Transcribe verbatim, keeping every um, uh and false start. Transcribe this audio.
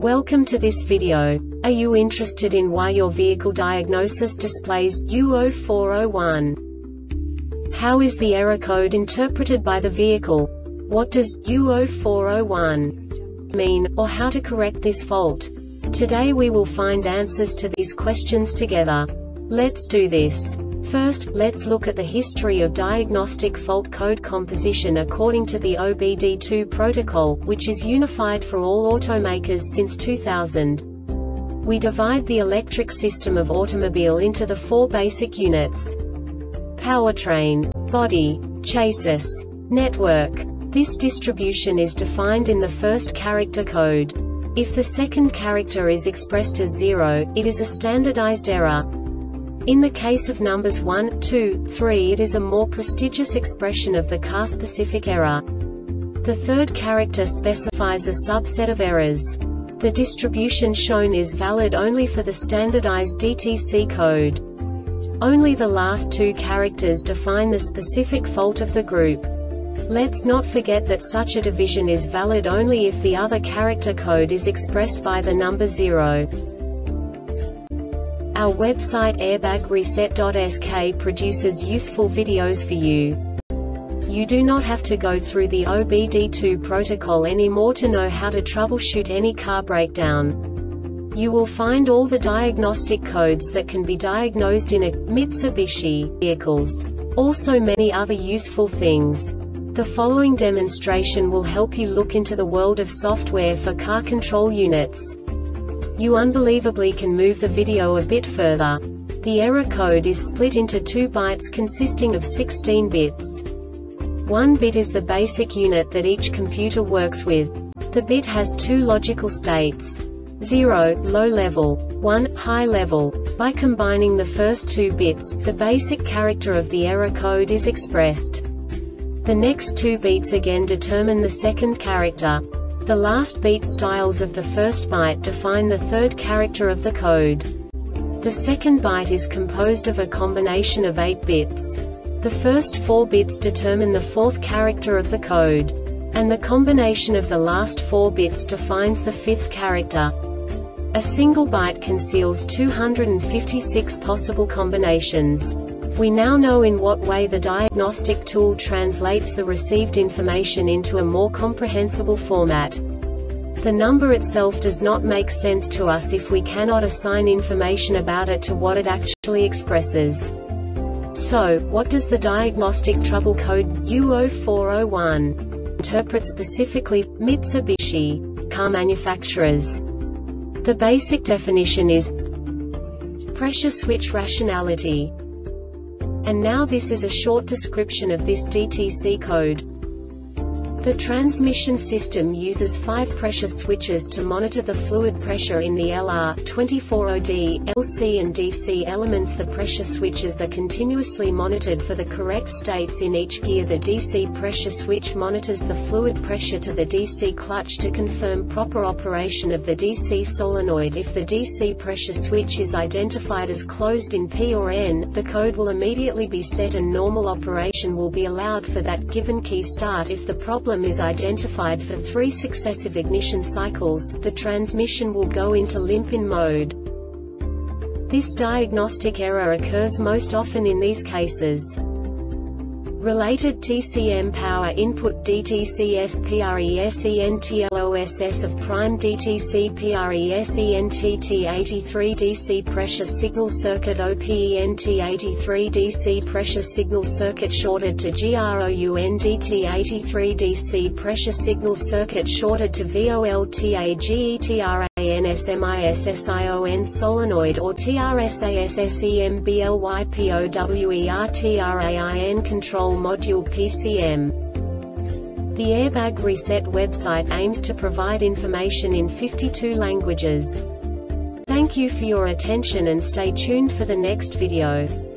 Welcome to this video. Are you interested in why your vehicle diagnosis displays U zero four zero one? How is the error code interpreted by the vehicle? What does U zero four zero one mean, or how to correct this fault? Today we will find answers to these questions together. Let's do this. First, let's look at the history of diagnostic fault code composition according to the O B D two protocol, which is unified for all automakers since two thousand. We divide the electric system of automobile into the four basic units: powertrain, body, chassis, network. This distribution is defined in the first character code. If the second character is expressed as zero, it is a standardized error. In the case of numbers one, two, three, it is a more prestigious expression of the car-specific error. The third character specifies a subset of errors. The distribution shown is valid only for the standardized D T C code. Only the last two characters define the specific fault of the group. Let's not forget that such a division is valid only if the other character code is expressed by the number zero. Our website airbag reset dot S K produces useful videos for you. You do not have to go through the O B D two protocol anymore to know how to troubleshoot any car breakdown. You will find all the diagnostic codes that can be diagnosed in a Mitsubishi vehicles. Also many other useful things. The following demonstration will help you look into the world of software for car control units. You unbelievably can move the video a bit further. The error code is split into two bytes consisting of sixteen bits. One bit is the basic unit that each computer works with. The bit has two logical states: zero, low level, one, high level. By combining the first two bits, the basic character of the error code is expressed. The next two bits again determine the second character. The last beat styles of the first byte define the third character of the code. The second byte is composed of a combination of eight bits. The first four bits determine the fourth character of the code. And the combination of the last four bits defines the fifth character. A single byte conceals two hundred fifty-six possible combinations. We now know in what way the diagnostic tool translates the received information into a more comprehensible format. The number itself does not make sense to us if we cannot assign information about it to what it actually expresses. So, what does the diagnostic trouble code U zero four zero one interpret specifically for Mitsubishi car manufacturers? The basic definition is pressure switch rationality. And now this is a short description of this D T C code. The transmission system uses five pressure switches to monitor the fluid pressure in the L R twenty-four O D, L C and D C elements. The pressure switches are continuously monitored for the correct states in each gear. The D C pressure switch monitors the fluid pressure to the D C clutch to confirm proper operation of the D C solenoid. If the D C pressure switch is identified as closed in P or N, the code will immediately be set and normal operation will be allowed for that given key start. If the problem is identified for three successive ignition cycles, the transmission will go into limp-in mode. This diagnostic error occurs most often in these cases. Related T C M power input D T C S PRESENTLOSS of prime D T C PRESENTT eighty-three D C pressure signal circuit O P E N T eighty-three D C pressure signal circuit shorted to GROUNDT eighty-three D C pressure signal circuit shorted to VOLTAGETRANSMISSION solenoid or TRSASSEMBLYPOWERTRAIN control module P C M. The Airbag Reset website aims to provide information in fifty-two languages. Thank you for your attention and stay tuned for the next video.